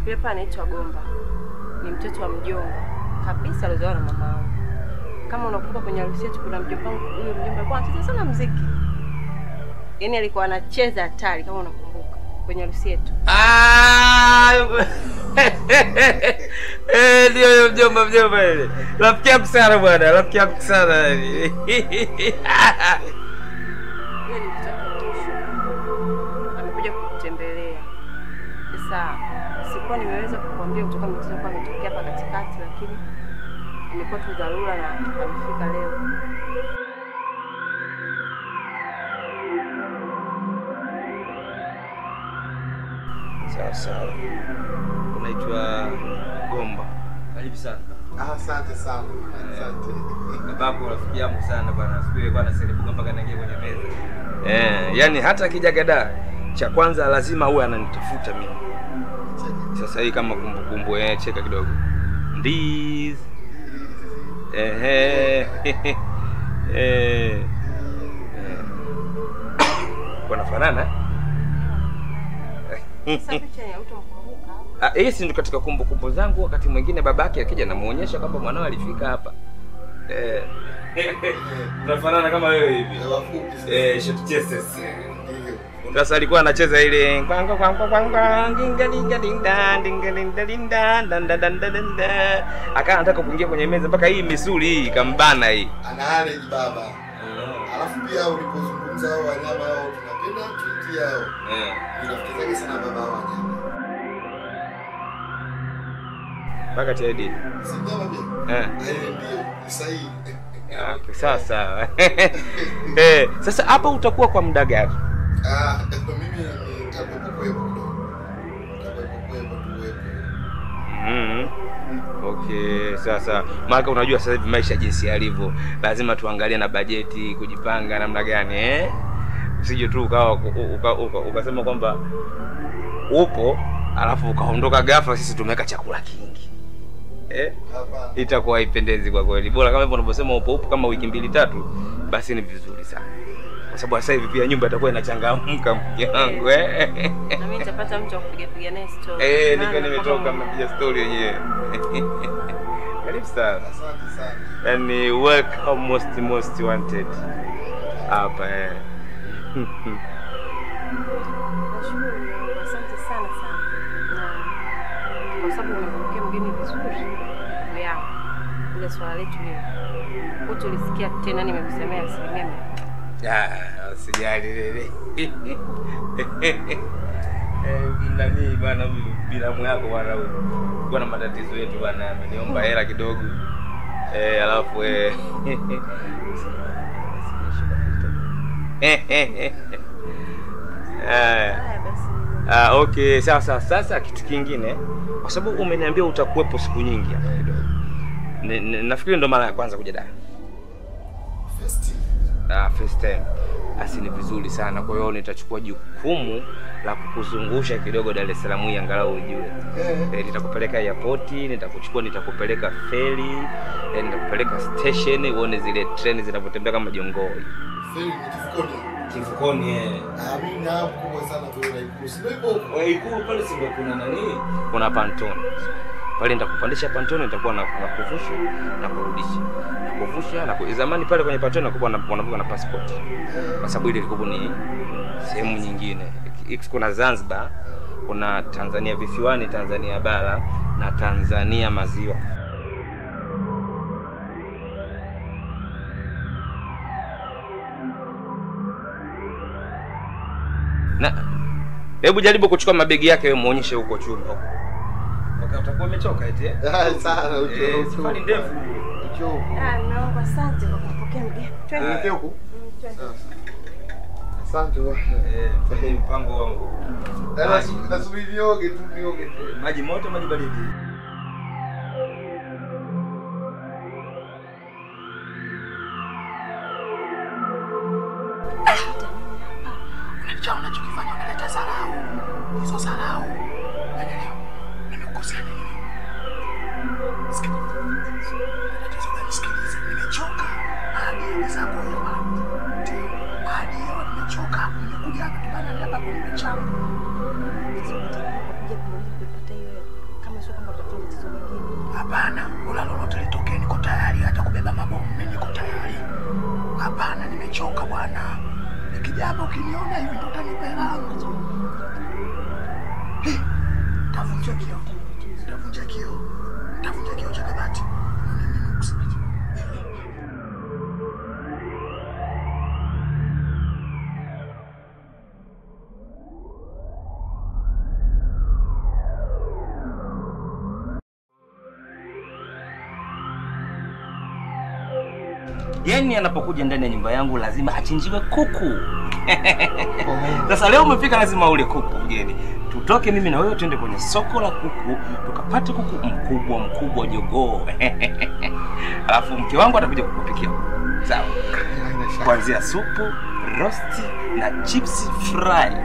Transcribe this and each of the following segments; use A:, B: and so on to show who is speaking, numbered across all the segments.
A: Yule hapa anaitwa Gomba. Ni mtoto wa mjomba kabisa alizaliwa na mama yangu. Kama unakumbuka kwenye harusi yetu kuna mjomba wangu, huyo mjomba alikuwa anacheza sana muziki. Yaani alikuwa anacheza hatari kama unakumbuka kwenye harusi yetu.
B: Ndio mjomba ile. Rafiki yangu sana bwana, rafiki yangu sana.
A: Yeye ni mtoto amekuja kutembelea. Sasa sikuwa nimeweza kukwambia kutoka mtoto kwa ametokea hapa katikati, lakini ilikuwa tu dharura na amefika leo.
B: Sawa. Unaitwa Gomba. Karibu sana.
C: Asante sana. Asante.
B: Babako rafiki yangu sana bwana. Siku ile bwana selebuka mpaka naingia kwenye meza. Yani hata akija gada cha kwanza lazima uwe ananitafuta mimi. Sasa hii kama kumbukumbu cheka kidogo. Ndiz. Kuna fanana?
A: Sasa picha ya utamkumbuka.
B: Hii si ndo katika kumbukumbu zangu, wakati mwingine babake akija namuonyesha kwamba mwanao alifika hapa. Tunafanana kama wewe hivi. Short chases. Sasa alikuwa anacheza ile akawa anataka kuingia kwenye meza mpaka hii misuli hii kambana hii.
C: Ana allergy baba. Alafu pia ulipozungumza hao wanyama hao tunapenda tuiti yao. Ninafikiria sana baba hao wanyama.
B: Mpaka Teddy.
C: Si nyama pia? Ndio, sahihi.
B: Sasa. Sasa hapa utakuwa kwa muda gani?
C: Mimi nitakuwepo.
B: Okay, sasa maana unajua sasa hivi maisha jinsi yalivyo, lazima tuangalie na bajeti, kujipanga namna gani Usije tu ukasema kwamba upo alafu ukaondoka ghafla sisi tumeweka chakula kingi. Itakuwa haipendezi kwa kweli. Bora kama hivyo unaposema upo kama wiki 2-3 basi ni vizuri sana. Kwa sababu sasa hivi pia nyumba itakuwa inachangamka mke wangu
A: Na mimi nitapata mtu wa kupiga naye story.
B: Niko nimetoka mnapiga story yenyewe. Karibu sana.
C: Asante sana.
B: Yani welcome most wanted. Hapa
A: Nashukuru, asante sana. Na kwa sababu umepokea mgeni vizuri. Yao. Ile swala letu leo. Utolisikia tena nimekusemea 100%.
B: Usijali lele. Nani bwana huyu bilamu yako bwana huyu. Kwa na matatizo yetu bwana, ameniomba hela kidogo. Alafu okay, sasa kitu kingine kwa sababu umeniambia utakuwepo siku nyingi hapa kidogo. Nafikiri ndo mara ya kwanza kuja Dar. First time. Basi ni vizuri sana. Kwa hiyo nitachukua jukumu la kukuzungusha kidogo Dar es Salaam hii angalau ujue. Nitakupeleka airport, nitakupeleka ferry, nitakupeleka station uone zile treni zinapotembea kama jongoi.
C: Ferry ni
B: Kifukoni
C: mimi na kubwa sana kwa Ikulu. Sio hivyo.
B: Ikulu pale sio kuna nani? Kuna pantoni. Pale nitakupandisha pantoni, nitakuwa na kuvusha na kurudisha. Kuvusha na zamani pale kwenye pantoni nakuwa wanabuka na passport. Kwa sababu ile ilikuwa ni sehemu nyingine. Kuna Zanzibar, kuna Tanzania visiwani, Tanzania bara na Tanzania maziwa. Na hebu jaribu kuchukua mabegi yake wewe muonyeshe huko chumba. Utakuwa umechoka eti
C: sana uchovu.
B: Safari ndefu.
C: Uchovu.
A: Naomba asante kwa kupokea mgeni.
C: Twende huko. Asante wewe.
B: Fanya mpango wangu.
C: Nasubiri nioge tu.
B: Maji moto, maji baridi.
C: Unajua unachokifanya unaleta dharau. Hizo dharau. Unaelewa? Nimekukosea nini? Sikiliza, nimechoka. Hadi zako wewe. Hadi leo nimechoka. Nimekuja hapa kibana hapa kwa nimechoka.
A: Sasa utakuja kumaliza kupata hiyo. kama sio kama tutafuta tatizo lingine.
D: Hapana, wala lolote litokee niko tayari, hata kubeba mabomu niko tayari. Hapana, nimechoka bwana. Nikija hapa ukiniona hivi ndo utanipeleka. Tavunja kioo. Tavunja kioo. Tavunja kioo cha kabati.
B: Yaani anapokuja ndani ya nyumba yangu lazima achinjiwe kuku. Sasa leo umefika lazima ule kuku mgeni. Tutoke mimi na wewe twende kwenye soko la kuku, tukapate kuku mkubwa jogoo. Alafu mke wangu atakuja kukupikia. Sawa. Kuanzia supu, rosti na chips fry.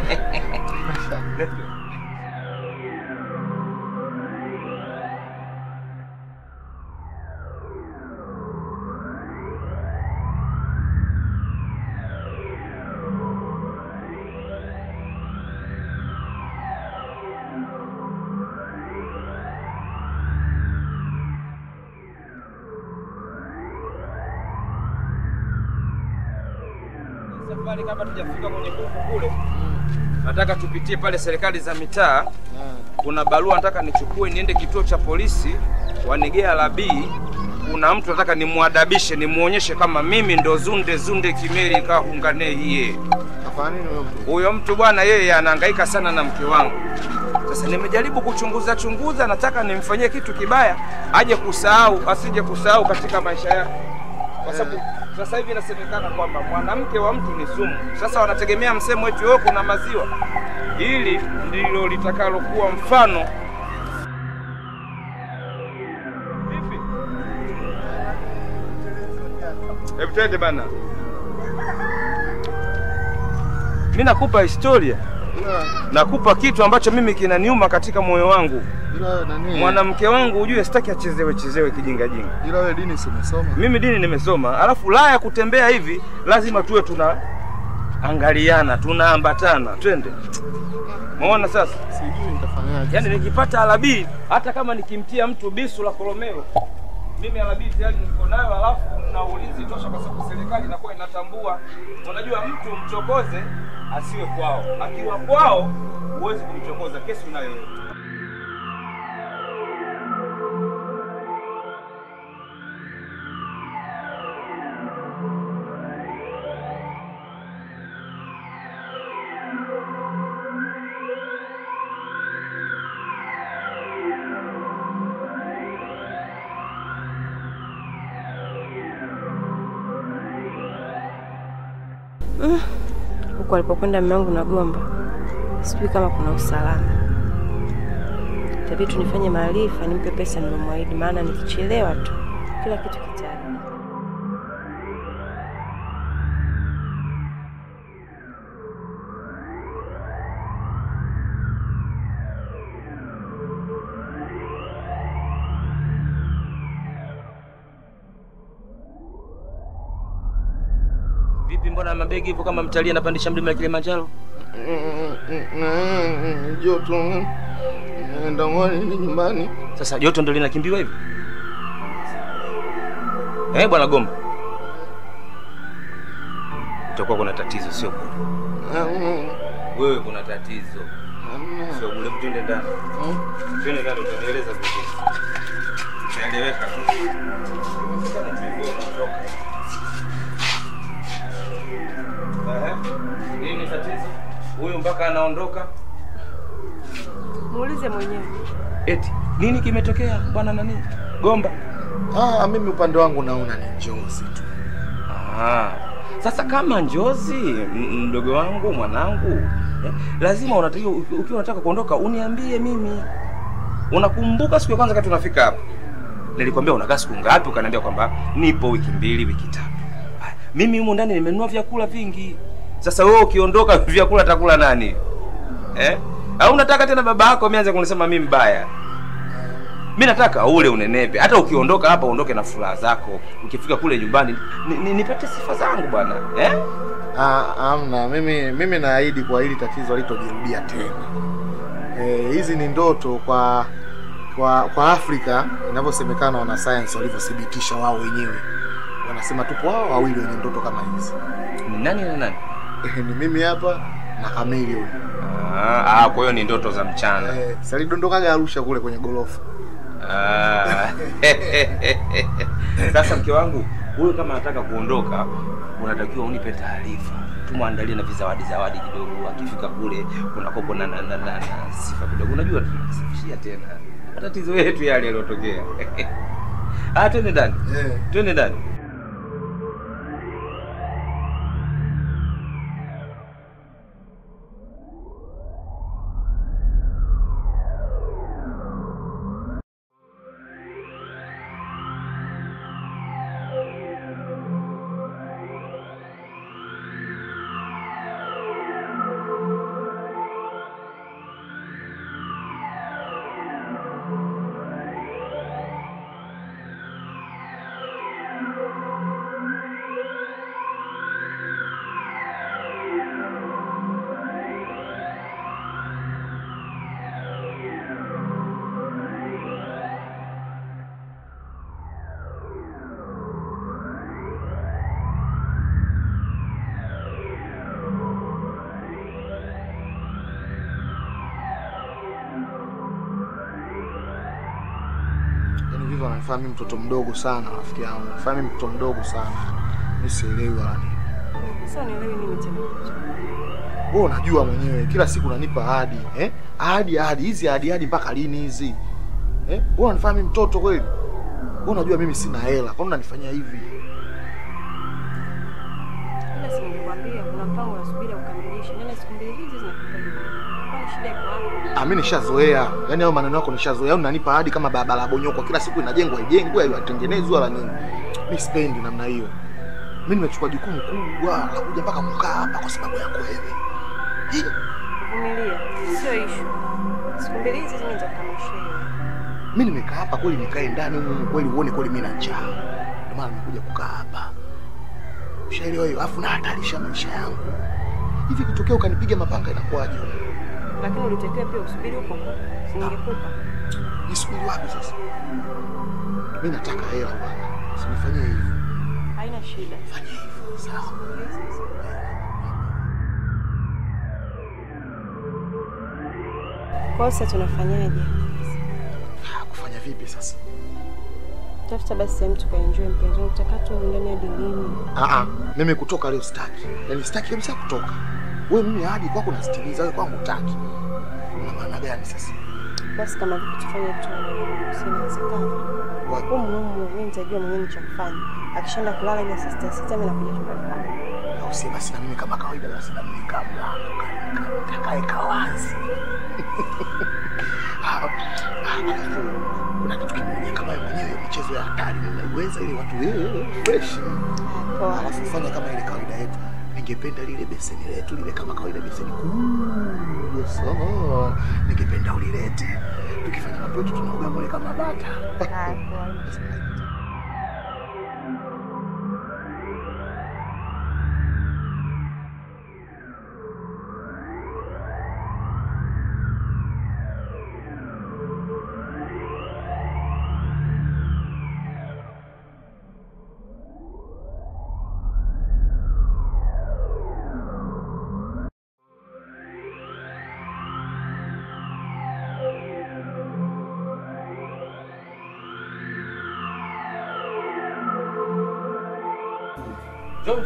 B: Safari kama tujafika kwenye kuku kule, nataka tupitie pale serikali za mitaa. Kuna barua nataka nichukue niende kituo cha polisi Wanigea la B. Kuna mtu nataka nimuadabishe, nimuonyeshe kama mimi ndo Zunde Kimeli kahungane hiye.
C: Afanye nini
B: huyo mtu bwana? Yeye anahangaika sana na mke wangu. Sasa nimejaribu kuchunguza, nataka nimfanyie kitu kibaya aje kusahau, asije kusahau katika maisha yake. Kwa sababu sasa hivi inasemekana kwamba mwanamke wa mtu ni sumu. Sasa wanategemea msemo wetu wao kuna maziwa. Hili ndilo litakalokuwa mfano. Vipi? Hebu twende bana. Mimi nakupa historia. Nakupa kitu ambacho mimi kinaniuma katika moyo wangu. Mwanamke wangu ujue sitaki achezewe kijinga.
C: Ila wewe dini umesoma? Mimi
B: dini nimesoma. Alafu la ya kutembea hivi lazima tuwe tunaangaliana, tunaambatana. Twende. Umeona sasa?
C: Sijui nitafanyaje.
B: Yaani nikipata alabi hata kama nikimtia mtu bisu la Kolomeo, mimi alabi tayari niko nayo, alafu na ulinzi tosha kwa sababu serikali inakuwa inatambua. Unajua mtu mchokoze asiwe kwao. Akiwa kwao huwezi kumchokoza, kesi unayo.
A: Huko alipokwenda mume wangu na Gomba, sijui kama kuna usalama. Tabii tunifanye maarifa, nimpe pesa nilomwahidi, maana nikichelewa tu kila kitu kitari.
B: Vipi, mbona mabegi hivyo kama mtalii anapandisha mlima wa Kilimanjaro?
C: Joto. Nenda ngoni nyumbani.
B: Sasa joto ndio linakimbiwa hivi? Bwana Gomba. Utakuwa kuna tatizo sio bure. Wewe kuna tatizo. Sio bure, twende ndani. Twende ndani utanieleza vizuri. Utaeleweka tu. Kama tulivyoondoka. Nini tatizo? Huyu mpaka anaondoka.
A: Muulize mwenyewe.
B: Eti nini kimetokea bwana nani? Gomba.
C: Mimi upande wangu naona ni njozi tu.
B: Sasa kama njozi, mdogo wangu, mwanangu, lazima unatakiwa ukiwa unataka kuondoka uniambie mimi. Unakumbuka siku ya kwanza kati tunafika hapa? Nilikwambia unakaa siku ngapi, ukaniambia kwamba nipo wiki 2 wiki 3. Mimi huko ndani nimenunua vyakula vingi. Sasa wewe ukiondoka vyakula atakula nani? Au unataka tena baba yako ameanza kunisema mimi mbaya? Mimi nataka ule unenepe. Hata ukiondoka hapa uondoke na furaha zako. Ukifika kule nyumbani nipate sifa zangu bwana.
C: Amna, mimi naahidi kwa hili tatizo halitojirudia tena. Hizi ni ndoto kwa Kwa Afrika inavyosemekana, wana science walivyothibitisha wao wenyewe, wanasema tupo wao wawili wenye ndoto kama hizi.
B: Ni nani na nani?
C: Ni mimi hapa na Kamili huyo.
B: Kwa hiyo ni ndoto za mchana.
C: Sasa alidondokaga Arusha kule kwenye gorofa.
B: Sasa mke wangu, wewe kama nataka kuondoka, unatakiwa unipe taarifa. Tumwandalie na zawadi kidogo. Akifika kule unakopo na sifa kidogo. Unajua tunasifishia tena matatizo yetu yale yaliyotokea. Twende ndani. Twende ndani.
C: Ananifahamu mtoto mdogo sana rafiki yangu. Ananifahamu mtoto mdogo sana. Mimi sielewi wala nini.
A: Sasa nielewi nini tena?
C: Wewe unajua mwenyewe kila siku unanipa ahadi, Ahadi hizi ahadi mpaka lini hizi? Wewe unanifahamu mtoto kweli? Wewe unajua mimi sina hela. Kwa nini unanifanyia hivi?
A: Sasa nimekwambia kuna mpango unasubiri ukamilishe. Nene siku mbili hizi zinapita hivi. Kwa shida iko hapo.
C: Mimi nishazoea. Yaani hayo maneno yako nishazoea. Unanipa ahadi kama barabara bonyoko kila siku inajengwa yatengenezwa wala nini. Mimi sipendi namna hiyo. Mimi nimechukua jukumu kubwa la kuja mpaka kukaa hapa kwa sababu yako wewe.
A: Vumilia, sio issue. Siku mbili hizi zimekamilisha.
C: Mimi nimekaa hapa kweli, nikae ndani huko kweli uone kweli mimi na njaa. Ndio maana nimekuja kukaa hapa. Ushaelewa hiyo? Afu na hatarisha maisha yangu. Hivi kitokea ukanipiga mapanga inakuwaje?
A: Lakini ulitakiwa pia usubiri huko. Singekupa.
C: Nisubiri wapi sasa? Mimi nataka hela bwana. Usinifanyie hivyo.
A: Haina shida.
C: Fanya hivyo, sawa?
A: Kwa sasa tunafanyaje?
C: Kufanya vipi sasa?
A: Tafuta basi sehemu tukaenjoy mpenzi wangu, utakato ndani ya dilini.
C: Mimi kutoka leo sitaki. Yaani sitaki kabisa kutoka. Wewe mimi hadi kwako nasikiliza, wewe kwangu hutaki. Una maana gani sasa?
A: Basi kama vipi tufanye tu usiwezekane. Wapo mimi nitajua mwenyewe cha kufanya. Akishaenda kulala ile sita mimi nakuja chumbani kwake.
C: Na usema sina mimi kama kawaida, basi na mimi kama kakae kawazi. Kuna kitu kimoja kama mwenyewe michezo ya hatari unaiweza ile watu fresh. Alafu fanya kama ile kawaida yetu. Ningependa lile beseni letu lile kama kawaida beseni kubwa sana. Ningependa ulilete. Tukifanya mambo yetu tunaoga mole kama bata.
B: Njoo.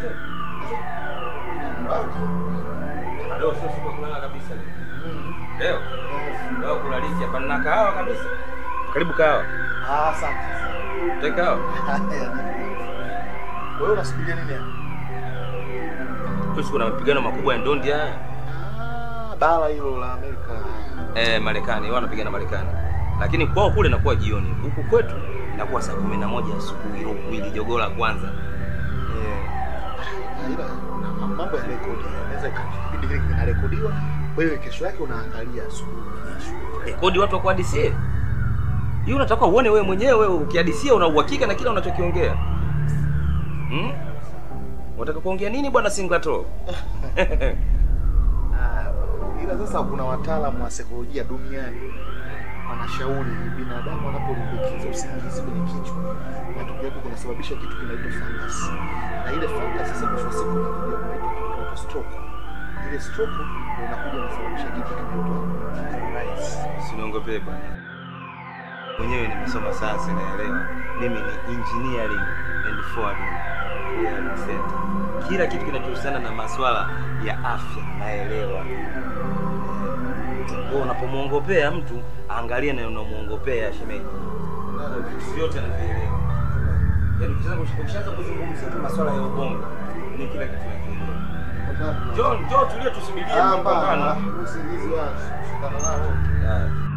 B: Leo sio siku kulala kabisa leo. Leo kulalisha hapa na kahawa kabisa. Karibu kahawa.
C: Asante.
B: Take kahawa.
C: Wewe unasubiria nini hapa?
B: Kuna mapigano makubwa ya ndondi haya.
C: Bara hilo la Amerika.
B: Marekani, wao wanapigana Marekani. Lakini kwao kule inakuwa jioni. Huku kwetu inakuwa saa 11 asubuhi ile jogoo la kwanza.
C: Mambo ya rekodi inaweza kipindi kile kinarekodiwa, wewe kesho yake unaangalia asubuhi.
B: Rekodi watu wakuhadisie. Hiyo unataka uone wewe mwenyewe ukihadisia una uhakika na kila unachokiongea. Unataka kuongea nini bwana Singato?
C: Ila sasa kuna wataalamu wa saikolojia duniani wanashauri binadamu anapolimbikiza usingizi kwenye kichwa, matokeo yake kunasababisha kitu kinaitwa fungus. Na ile fungus sasa mwisho wa siku inakuja kuitwa stroke. Ile stroke ndio inakuja kusababisha kitu kinaitwa paralysis.
B: Usiniongopee bwana. Mwenyewe nimesoma science naelewa. Mimi ni engineering and forwarding center. Kila kitu kinachohusiana na masuala ya afya naelewa. Wewe unapomuongopea mtu, angalia na unamuongopea shemeji. Yote anaelewa. Yaani ukishaanza kuzungumzia masuala ya ubongo, ni kila kitu kinaelewa. Njoo tulie tusubirie
C: mapambano. Usingizi wa shikana nao.